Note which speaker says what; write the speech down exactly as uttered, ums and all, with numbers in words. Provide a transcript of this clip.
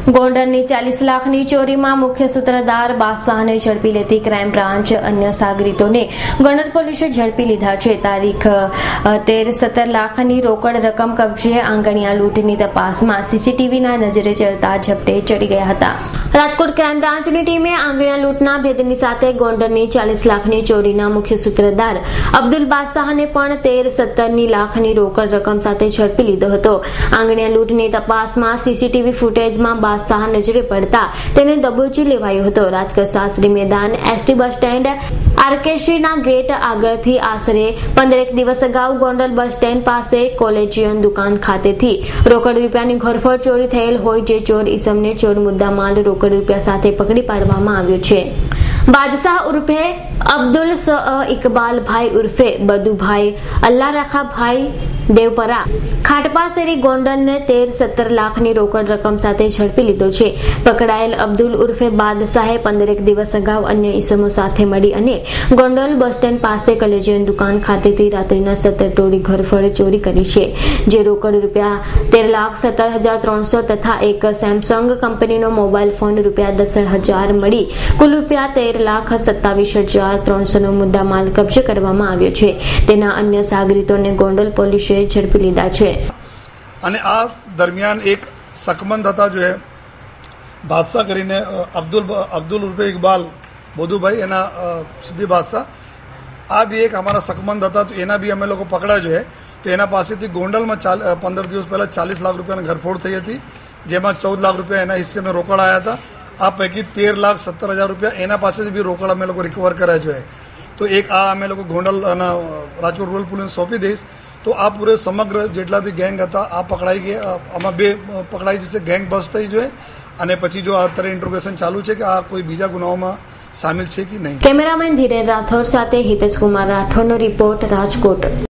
Speaker 1: ગોંડલની ચાલીસ લાખની ચોરીમાં મુખ્ય સૂત્રધાર બાદશાહને ઝડપી લેતી ક્રાઇમ બ્રાન્ચ અન્ય સાગરીતોને ગોંડલ પોલીસે ઝડપી લીધા છે. તારીખ તેર સત્તર લાખની રોકડ રકમ કબજે આંગણિયા લૂંટની તપાસમાં સીસીટીવીના નજરે ચડતા ઝપટે ચડી ગયા હતા. રાજકોટ ક્રાઇમ બ્રાન્ચની ટીમે આંગણિયા લૂંટના ભેદની સાથે ગોંડલની ચાલીસ લાખની ચોરીના મુખ્ય સૂત્રધાર અબ્દુલ બાદશાહને પણ તેર સત્તરની લાખની રોકડ રકમ સાથે ઝડપી લીધો હતો. આંગણિયા લૂંટની તપાસમાં સીસીટીવી ફૂટેજમાં બાદશાહ નજરે પડતા તેને દબોચી લેવાયો હતો. Rajkot Shastri Maidan ST bus stand આરકેસીના ગેટ આગળથી આશરે પંદરેક દિવસ અગાઉ ગોંડલ બસ સ્ટેન્ડ પાસે કોલેજિયન દુકાન ખાતેથી રોકડ રૂપિયાની ઘરફોડ ચોરી થયેલ હોય જે ચોર ઈસમને ચોર મુદ્દા માલ રોકડ રૂપિયા સાથે પકડી પાડવામાં આવ્યો છે. બાદશાહ ઉર્ફે અબ્દુલ ઇકબાલભાઈ ઉર્ફે બદુભાઈ અલ્લાહરખાભાઈ દેવપરા ખાટપા શેરી ગોંડલને તેર સત્તર લાખની રોકડ રકમ સાથે ઝડપી લીધો છે. પકડાયેલ અબ્દુલ ઉર્ફે બાદશાહે પંદરેક દિવસ અગાઉ અન્ય ઈસમો સાથે મળી અને ગોંડલ બસ સ્ટેન્ડ પાસે કલેજિયન દુકાન ખાતેથી રાત્રિના સત્તર ટોળી ઘરફળ ચોરી કરી છે. જે રોકડ રૂપિયા તેર લાખ સત્તર હજાર ત્રણસો તથા એક સેમસંગ કંપનીનો મોબાઈલ ફોન રૂપિયા દસ હજાર મળી કુલ રૂપિયા તેર લાખ સત્તાવીસ હજાર ત્રણસો નો મુદ્દા માલ કબજે કરવામાં આવ્યો છે. તેના અન્ય સાગરીતોને ગોંડલ પોલીસે ઝડપી લીધા છે.
Speaker 2: અને આ દરમિયાન એક શકમંદ હતા જો બાદશાહ કરીને અબ્દુલ અબ્દુલ ઉર્ફે ઇકબાલ બોધુભાઈ એના સિદ્ધિ બાદશાહ આ બી એક અમારા શકમંદ હતા. તો એના બી અમે લોકો પકડા જોઈએ. તો એના પાસેથી ગોંડલમાં ચાલ પંદર દિવસ પહેલાં ચાલીસ લાખ રૂપિયાની ઘરફોડ થઈ હતી, જેમાં ચૌદ લાખ રૂપિયા એના હિસ્સે મેં રોકડ આવ્યા હતા. આ પૈકી તેર લાખ સત્તર હજાર રૂપિયા એના પાસેથી બી રોકડ અમે લોકો રિકવર કર્યા જોઈએ. તો એક આ અમે લોકો ગોંડલ અને રાજકોટ રૂરલ પોલીસ સોંપી દઈશ. તો આ પૂરે સમગ્ર જેટલા બી ગેંગ હતા આ પકડાઈ ગયા. આમાં બે પકડાઈ જશે, ગેંગ બસ થઈ જોઈએ. અને પછી જો અત્યારે ઇન્ટ્રોગેશન ચાલુ છે કે આ કોઈ બીજા ગુનાઓમાં સામેલ છે કે નહીં.
Speaker 1: કેમેરામેન ધીરેન રાઠોડ સાથે હિતેશ કુમાર રાઠોડનો રિપોર્ટ, રાજકોટ.